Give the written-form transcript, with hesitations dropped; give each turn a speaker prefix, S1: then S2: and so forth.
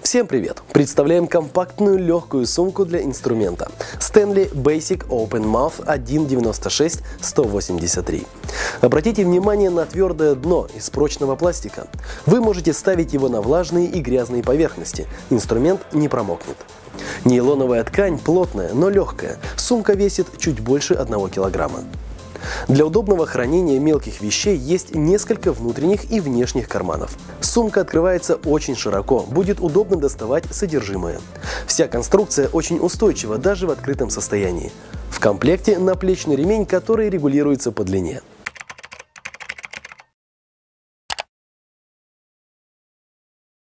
S1: Всем привет! Представляем компактную легкую сумку для инструмента Stanley Basic Open Mouth 1.96-183. Обратите внимание на твердое дно из прочного пластика. Вы можете ставить его на влажные и грязные поверхности, инструмент не промокнет. Нейлоновая ткань плотная, но легкая, сумка весит чуть больше 1 килограмма. Для удобного хранения мелких вещей есть несколько внутренних и внешних карманов. Сумка открывается очень широко, будет удобно доставать содержимое. Вся конструкция очень устойчива даже в открытом состоянии. В комплекте наплечный ремень, который регулируется по длине.